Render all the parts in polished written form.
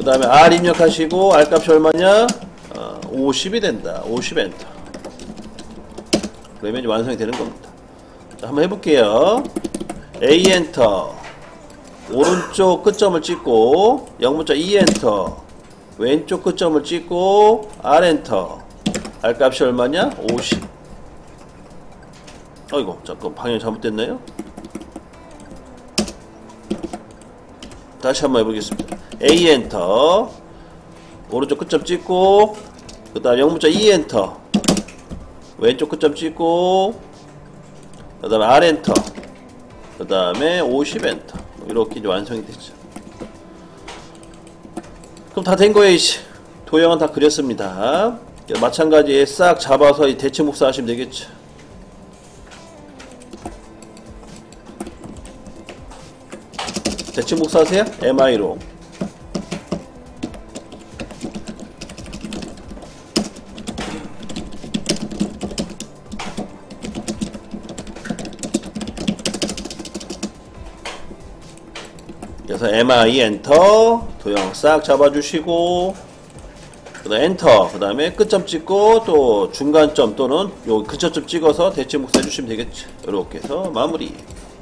그 다음에 R 입력하시고 R 값이 얼마냐? 50이 된다. 50 엔터. 그러면 이제 완성이 되는 겁니다. 자, 한번 해볼게요. A 엔터. 오른쪽 끝점을 찍고 0문자 E 엔터. 왼쪽 끝점을 찍고 R 엔터. R 값이 얼마냐? 50. 어이구, 잠깐 방향이 잘못됐나요? 다시 한번 해보겠습니다. A 엔터. 오른쪽 끝점 찍고 그 다음 0문자 E 엔터. 왼쪽 끝점 찍고 그 다음에 R 엔터. 그 다음에 50 엔터. 이렇게 이제 완성이 되죠. 그럼 다 된 거예요. 이제 도형은 다 그렸습니다. 마찬가지에 싹 잡아서 이 대칭 복사 하시면 되겠죠. 대칭 복사하세요. MI로. 그래서 MI 엔터. 도형 싹 잡아주시고 그 다음 엔터. 그 다음에 끝점 찍고 또 중간점 또는 요 근처점 찍어서 대칭 복사 해주시면 되겠죠. 이렇게 해서 마무리.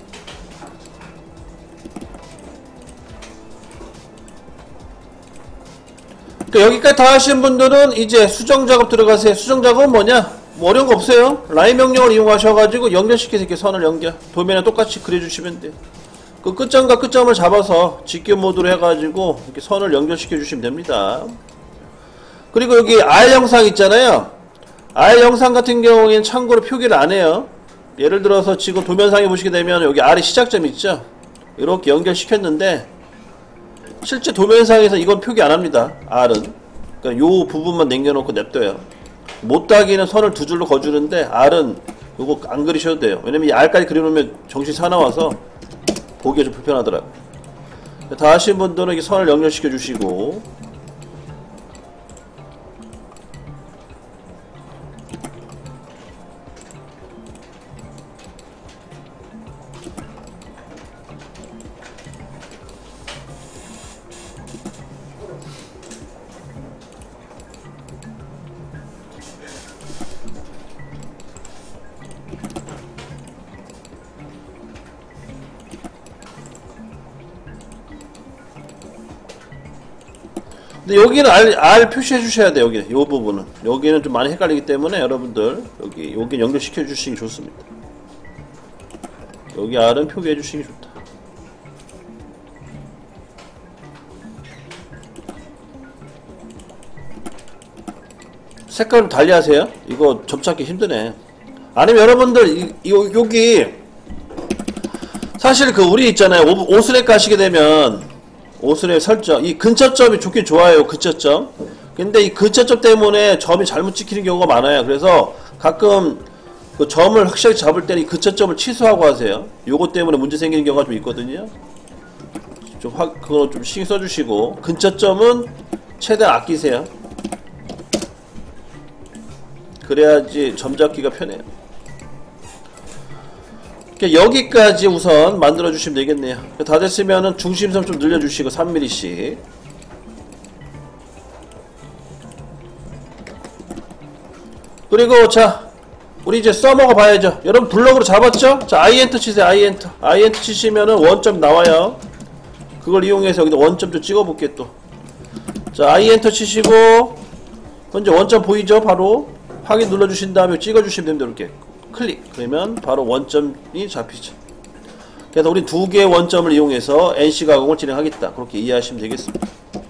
여기까지 다 하신 분들은 이제 수정작업 들어가세요. 수정작업은 뭐냐? 뭐 어려운 거 없어요. 라인 명령을 이용하셔가지고 연결시켜서 이렇게 선을 연결. 도면에 똑같이 그려주시면 돼요. 그 끝점과 끝점을 잡아서 직교 모드로 해가지고 이렇게 선을 연결시켜 주시면 됩니다. 그리고 여기 R 영상 있잖아요. R 영상 같은 경우에는 참고로 표기를 안 해요. 예를 들어서 지금 도면상에 보시게 되면 여기 R의 시작점 있죠? 이렇게 연결시켰는데 실제 도면상에서 이건 표기 안합니다. R은. 그러니까 요 부분만 남겨놓고 냅둬요. 못다기는 선을 두 줄로 거주는데 R은 요거 안 그리셔도 돼요. 왜냐면 이 R까지 그려놓으면 정신이 사나워서 보기가 좀 불편하더라고요. 다 하신 분들은 이렇게 선을 연결시켜 주시고 근데 여기는 R 표시해 주셔야 돼요. 여기 요 부분은 여기는 좀 많이 헷갈리기 때문에 여러분들 여기 연결시켜 주시기 좋습니다. 여기 R은 표기해 주시기 좋다. 색깔 좀 달리 하세요. 이거 접찾기 힘드네. 아니면 여러분들 여기 사실 그 우리 있잖아요. 오스랩 가시게 되면 오스랩 설정 이 근처점이 좋긴 좋아요. 근처점. 근데 이 근처점 때문에 점이 잘못 찍히는 경우가 많아요. 그래서 가끔 그 점을 확실하게 잡을 때는 이 근처점을 취소하고 하세요. 요거 때문에 문제 생기는 경우가 좀 있거든요. 그거 좀 신경 써주시고 근처점은 최대한 아끼세요. 그래야지 점 잡기가 편해요. 여기까지 우선 만들어 주시면 되겠네요. 다 됐으면은 중심선 좀 늘려주시고 3mm씩. 그리고 자 우리 이제 써먹어 봐야죠. 여러분 블럭으로 잡았죠? 자 I 엔터 치세요. I 엔터. I 엔터 치시면은 원점 나와요. 그걸 이용해서 여기다 원점 좀 찍어 볼게 또. 자 I 엔터 치시고 현재 원점 보이죠? 바로 확인 눌러주신 다음에 찍어주시면 됩니다. 이렇게 클릭. 그러면 바로 원점이 잡히죠. 그래서 우리 두 개의 원점을 이용해서 NC 가공을 진행하겠다. 그렇게 이해하시면 되겠습니다.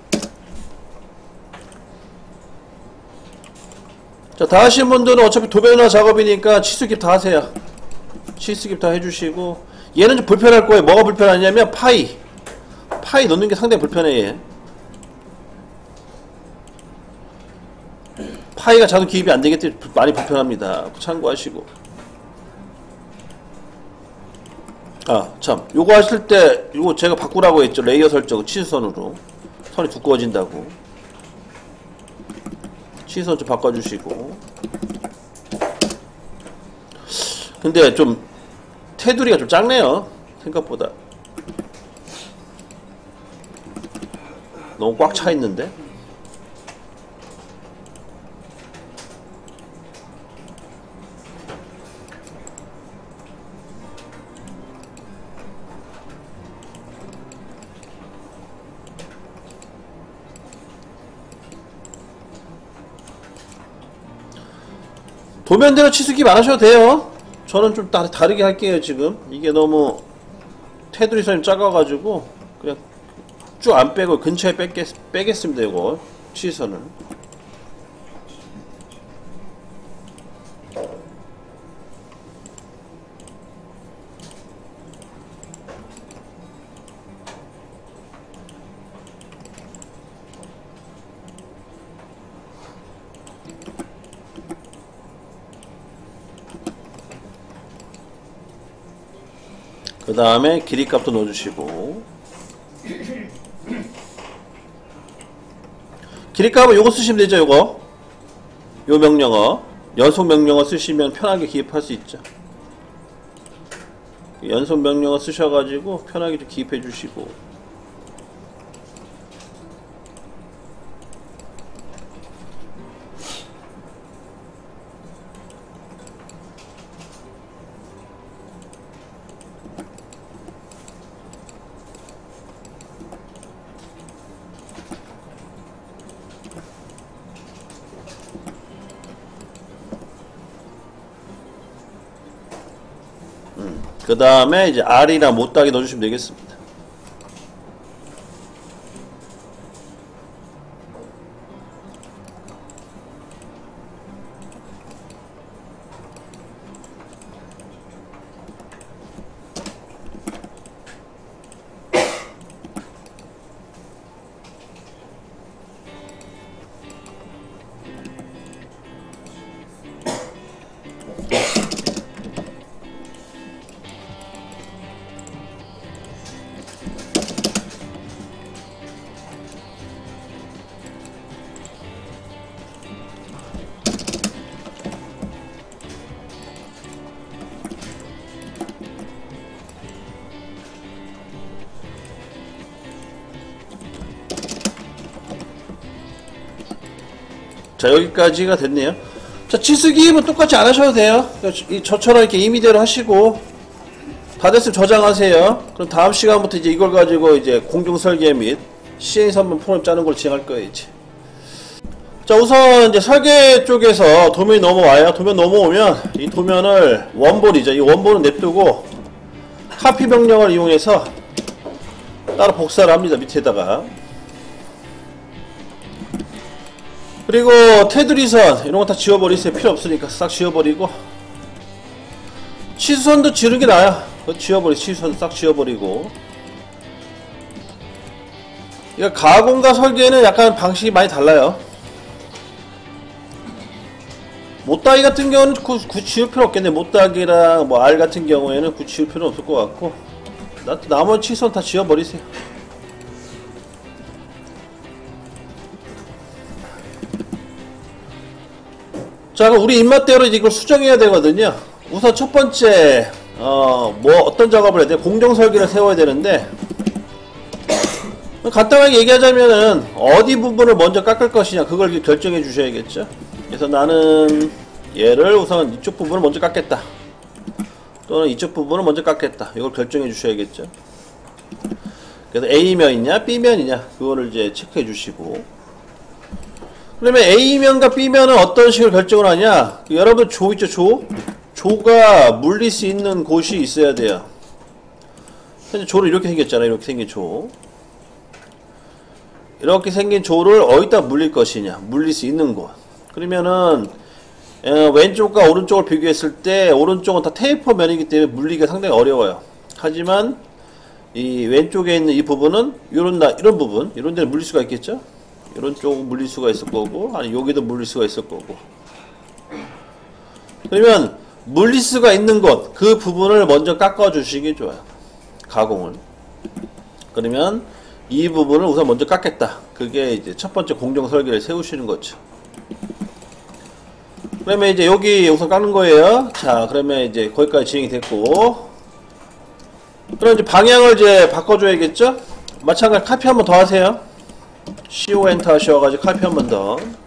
자, 다 하신 분들은 어차피 도면화 작업이니까 치수깁 다 하세요. 치수깁 다 해주시고 얘는 좀 불편할 거예요. 뭐가 불편하냐면 파이 넣는 게 상당히 불편해. 얘. 파이가 자동 기입이 안 되기 때문에 많이 불편합니다. 참고하시고. 아, 참. 요거 하실 때, 요거 제가 바꾸라고 했죠. 레이어 설정을 치수선으로. 선이 두꺼워진다고. 치수선 좀 바꿔주시고. 근데 좀, 테두리가 좀 작네요. 생각보다. 너무 꽉 차 있는데. 도면대로 치수기 안 하셔도 돼요. 저는 좀 다르게 할게요. 지금 이게 너무 테두리선이 작아가지고 그냥 쭉 안 빼고 근처에 빼겠습니다. 이거 치선을. 그 다음에 길이값도 넣어주시고, 길이값은 요거 쓰시면 되죠. 요거 요 명령어 연속 명령어 쓰시면 편하게 기입할 수 있죠. 연속 명령어 쓰셔가지고 편하게 좀 기입해 주시고, 그 다음에 이제 R이나 못따기 넣어주시면 되겠습니다. 자, 여기까지가 됐네요. 자, 치수기입은 똑같이 안 하셔도 돼요. 저처럼 이렇게 임의대로 하시고, 다 됐으면 저장하세요. 그럼 다음 시간부터 이제 이걸 가지고 이제 공중 설계 및 CNC 한번 프로그램 짜는 걸 진행할 거예요, 이제. 자, 우선 이제 설계 쪽에서 도면이 넘어와요. 도면 넘어오면 이 도면을 원본이죠. 이 원본은 냅두고 카피 명령을 이용해서 따로 복사를 합니다. 밑에다가. 그리고 테두리선 이런 거 다 지워버리세요. 필요 없으니까 싹 지워버리고, 치수선도 지우는 게 나아요. 그거 지워버리고, 치수선 싹 지워버리고. 이거 가공과 설계는 약간 방식이 많이 달라요. 못따기 같은 경우는 굳이 지울 필요 없겠네. 못따기랑 뭐 R 같은 경우에는 굳이 지울 필요는 없을 것 같고, 나머지 치수선 다 지워버리세요. 자, 그럼 우리 입맛대로 이제 이걸 수정해야 되거든요. 우선 첫 번째, 어떤 작업을 해야 돼? 공정 설계를 세워야 되는데, 간단하게 얘기하자면은, 어디 부분을 먼저 깎을 것이냐, 그걸 결정해 주셔야겠죠. 그래서 나는 얘를 우선 이쪽 부분을 먼저 깎겠다. 또는 이쪽 부분을 먼저 깎겠다. 이걸 결정해 주셔야겠죠. 그래서 A면이냐, B면이냐, 그거를 이제 체크해 주시고, 그러면 A면과 B면은 어떤 식으로 결정을 하냐? 여러분 조 있죠, 조? 조가 물릴 수 있는 곳이 있어야 돼요. 현재 조를 이렇게 생겼잖아요. 이렇게 생긴 조. 이렇게 생긴 조를 어디다 물릴 것이냐? 물릴 수 있는 곳. 그러면은 왼쪽과 오른쪽을 비교했을 때 오른쪽은 다 테이퍼 면이기 때문에 물리기가 상당히 어려워요. 하지만 이 왼쪽에 있는 이 부분은 이런 부분, 이런 데는 물릴 수가 있겠죠? 이런 쪽은 물릴 수가 있을 거고, 아니 여기도 물릴 수가 있을 거고. 그러면 물릴 수가 있는 것, 그 부분을 먼저 깎아 주시기 좋아요. 가공을. 그러면 이 부분을 우선 먼저 깎겠다. 그게 이제 첫 번째 공정 설계를 세우시는 거죠. 그러면 이제 여기 우선 깎는 거예요. 자, 그러면 이제 거기까지 진행이 됐고, 그럼 이제 방향을 이제 바꿔줘야겠죠? 마찬가지로 카피 한번 더 하세요. CO 엔터 하셔가지고 카피 한 번 더.